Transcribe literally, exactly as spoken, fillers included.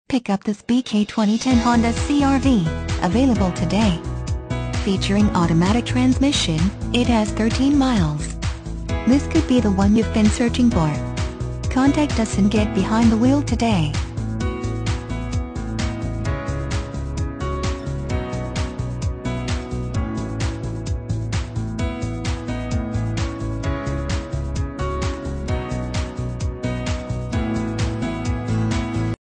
Pick up this B K twenty ten Honda C R V, available today. Featuring automatic transmission, it has thirteen miles. This could be the one you've been searching for. Contact us and get behind the wheel today.